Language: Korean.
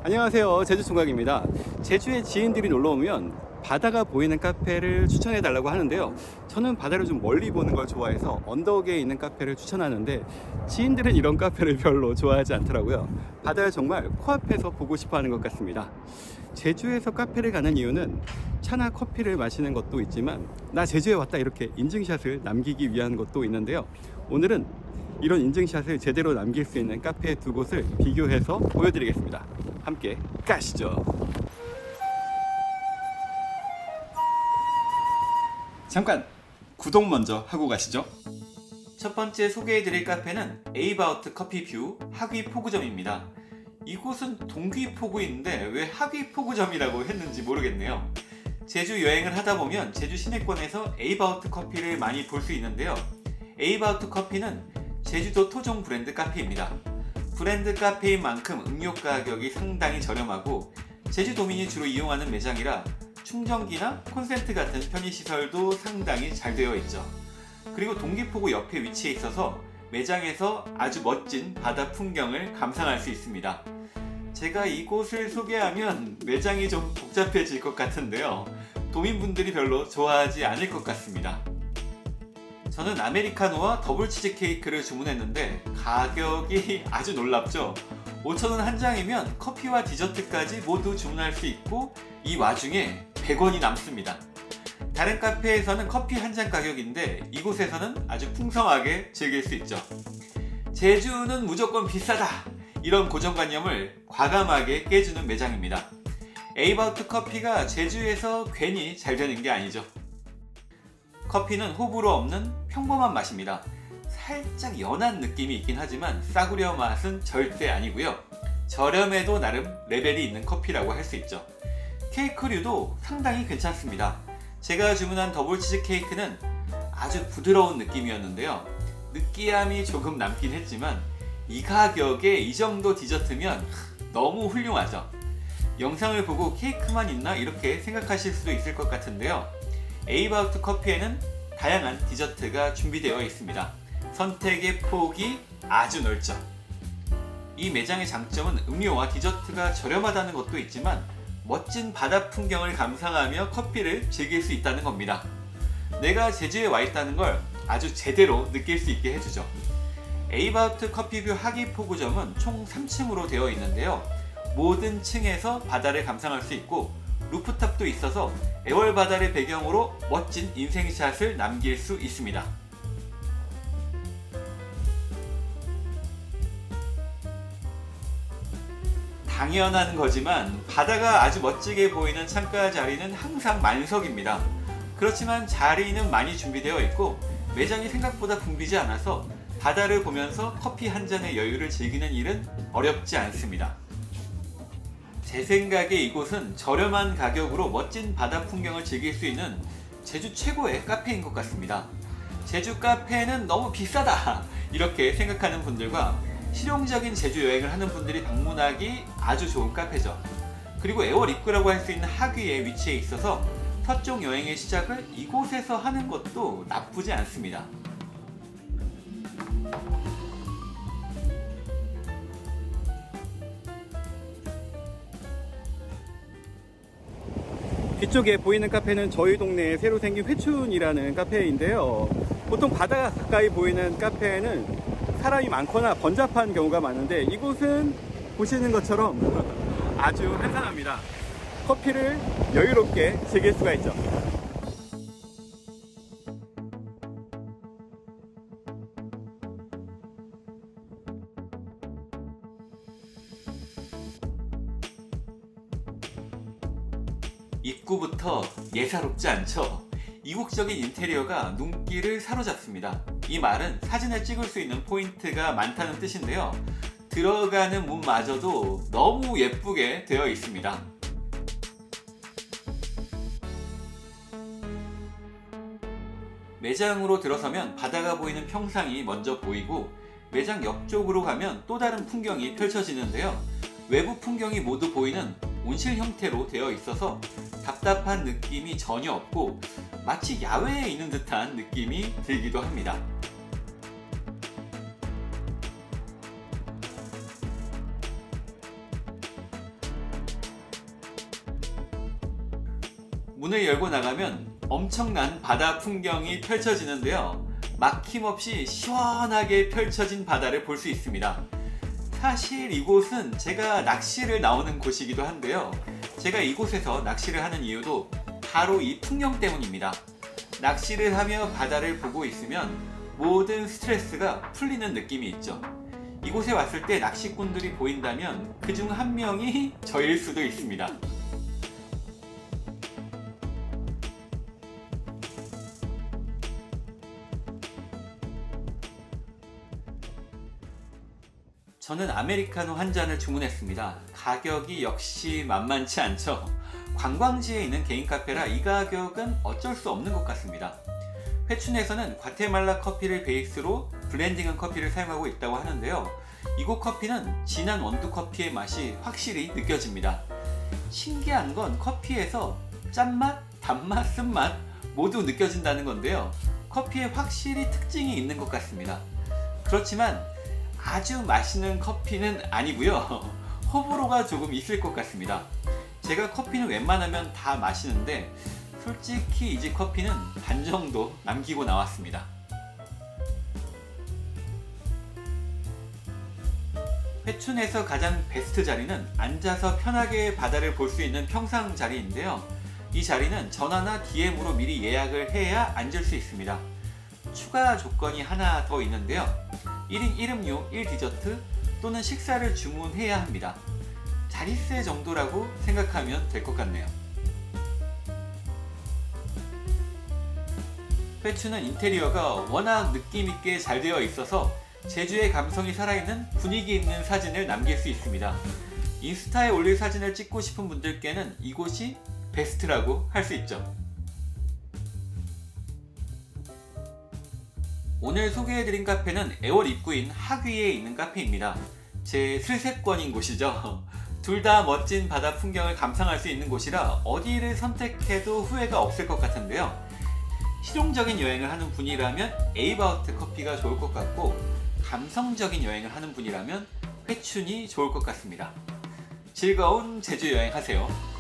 안녕하세요, 제주총각입니다. 제주에 지인들이 놀러오면 바다가 보이는 카페를 추천해 달라고 하는데요, 저는 바다를 좀 멀리 보는 걸 좋아해서 언덕에 있는 카페를 추천하는데 지인들은 이런 카페를 별로 좋아하지 않더라고요. 바다를 정말 코앞에서 보고 싶어 하는 것 같습니다. 제주에서 카페를 가는 이유는 차나 커피를 마시는 것도 있지만 나 제주에 왔다 이렇게 인증샷을 남기기 위한 것도 있는데요, 오늘은 이런 인증샷을 제대로 남길 수 있는 카페 두 곳을 비교해서 보여드리겠습니다. 함께 가시죠. 잠깐 구독 먼저 하고 가시죠. 첫 번째 소개해드릴 카페는 에이바우트 커피뷰 하귀포구점입니다. 이곳은 동귀포구인데 왜 하귀포구점이라고 했는지 모르겠네요. 제주 여행을 하다 보면 제주 시내권에서 에이바우트 커피를 많이 볼 수 있는데요, 에이바우트 커피는 제주도 토종 브랜드 카페입니다. 브랜드 카페인 만큼 음료 가격이 상당히 저렴하고 제주도민이 주로 이용하는 매장이라 충전기나 콘센트 같은 편의시설도 상당히 잘 되어 있죠. 그리고 동귀포구 옆에 위치해 있어서 매장에서 아주 멋진 바다 풍경을 감상할 수 있습니다. 제가 이곳을 소개하면 매장이 좀 복잡해질 것 같은데요, 도민분들이 별로 좋아하지 않을 것 같습니다. 저는 아메리카노와 더블 치즈케이크를 주문했는데 가격이 아주 놀랍죠. 5,000원 한 장이면 커피와 디저트까지 모두 주문할 수 있고 이 와중에 100원이 남습니다. 다른 카페에서는 커피 한 잔 가격인데 이곳에서는 아주 풍성하게 즐길 수 있죠. 제주는 무조건 비싸다, 이런 고정관념을 과감하게 깨주는 매장입니다. 에이바우트 커피가 제주에서 괜히 잘 되는 게 아니죠. 커피는 호불호 없는 평범한 맛입니다. 살짝 연한 느낌이 있긴 하지만 싸구려 맛은 절대 아니고요, 저렴해도 나름 레벨이 있는 커피라고 할 수 있죠. 케이크류도 상당히 괜찮습니다. 제가 주문한 더블 치즈 케이크는 아주 부드러운 느낌이었는데요, 느끼함이 조금 남긴 했지만 이 가격에 이 정도 디저트면 너무 훌륭하죠. 영상을 보고 케이크만 있나 이렇게 생각하실 수도 있을 것 같은데요, 에이바우트 커피에는 다양한 디저트가 준비되어 있습니다. 선택의 폭이 아주 넓죠. 이 매장의 장점은 음료와 디저트가 저렴하다는 것도 있지만 멋진 바다 풍경을 감상하며 커피를 즐길 수 있다는 겁니다. 내가 제주에 와 있다는 걸 아주 제대로 느낄 수 있게 해주죠. 에이바우트 커피뷰 하귀포구점은 총 3층으로 되어 있는데요, 모든 층에서 바다를 감상할 수 있고 루프탑도 있어서 애월 바다를 배경으로 멋진 인생샷을 남길 수 있습니다. 당연한 거지만 바다가 아주 멋지게 보이는 창가 자리는 항상 만석입니다. 그렇지만 자리는 많이 준비되어 있고 매장이 생각보다 붐비지 않아서 바다를 보면서 커피 한 잔의 여유를 즐기는 일은 어렵지 않습니다. 제 생각에 이곳은 저렴한 가격으로 멋진 바다 풍경을 즐길 수 있는 제주 최고의 카페인 것 같습니다. 제주 카페는 너무 비싸다 이렇게 생각하는 분들과 실용적인 제주 여행을 하는 분들이 방문하기 아주 좋은 카페죠. 그리고 애월 입구라고 할 수 있는 하귀에 위치해 있어서 서쪽 여행의 시작을 이곳에서 하는 것도 나쁘지 않습니다. 뒤쪽에 보이는 카페는 저희 동네에 새로 생긴 회춘이라는 카페인데요, 보통 바다 가까이 보이는 카페는 사람이 많거나 번잡한 경우가 많은데 이곳은 보시는 것처럼 아주 한산합니다. 커피를 여유롭게 즐길 수가 있죠. 입구부터 예사롭지 않죠? 이국적인 인테리어가 눈길을 사로잡습니다. 이 말은 사진을 찍을 수 있는 포인트가 많다는 뜻인데요, 들어가는 문마저도 너무 예쁘게 되어 있습니다. 매장으로 들어서면 바다가 보이는 평상이 먼저 보이고 매장 옆쪽으로 가면 또 다른 풍경이 펼쳐지는데요, 외부 풍경이 모두 보이는 온실 형태로 되어 있어서 답답한 느낌이 전혀 없고 마치 야외에 있는 듯한 느낌이 들기도 합니다. 문을 열고 나가면 엄청난 바다 풍경이 펼쳐지는데요. 막힘없이 시원하게 펼쳐진 바다를 볼 수 있습니다. 사실 이곳은 제가 낚시를 나오는 곳이기도 한데요. 제가 이곳에서 낚시를 하는 이유도 바로 이 풍경 때문입니다. 낚시를 하며 바다를 보고 있으면 모든 스트레스가 풀리는 느낌이 있죠. 이곳에 왔을 때 낚시꾼들이 보인다면 그중 한 명이 저일 수도 있습니다. 저는 아메리카노 한 잔을 주문했습니다. 가격이 역시 만만치 않죠. 관광지에 있는 개인 카페라 이 가격은 어쩔 수 없는 것 같습니다. 회춘에서는 과테말라 커피를 베이스로 블렌딩한 커피를 사용하고 있다고 하는데요. 이곳 커피는 진한 원두 커피의 맛이 확실히 느껴집니다. 신기한 건 커피에서 짠맛, 단맛, 쓴맛 모두 느껴진다는 건데요. 커피에 확실히 특징이 있는 것 같습니다. 그렇지만 아주 맛있는 커피는 아니고요. 호불호가 조금 있을 것 같습니다. 제가 커피는 웬만하면 다 마시는데 솔직히 이 집 커피는 반 정도 남기고 나왔습니다. 회춘에서 가장 베스트 자리는 앉아서 편하게 바다를 볼 수 있는 평상 자리인데요. 이 자리는 전화나 DM으로 미리 예약을 해야 앉을 수 있습니다. 추가 조건이 하나 더 있는데요. 1인 1음료 1디저트 또는 식사를 주문해야 합니다. 자릿세 정도라고 생각하면 될 것 같네요. 회춘은 인테리어가 워낙 느낌있게 잘 되어 있어서 제주의 감성이 살아있는 분위기 있는 사진을 남길 수 있습니다. 인스타에 올릴 사진을 찍고 싶은 분들께는 이곳이 베스트라고 할 수 있죠. 오늘 소개해드린 카페는 애월 입구인 하귀에 있는 카페입니다. 제 슬세권인 곳이죠. 둘 다 멋진 바다 풍경을 감상할 수 있는 곳이라 어디를 선택해도 후회가 없을 것 같은데요. 실용적인 여행을 하는 분이라면 에이바우트 커피가 좋을 것 같고, 감성적인 여행을 하는 분이라면 회춘이 좋을 것 같습니다. 즐거운 제주 여행 하세요.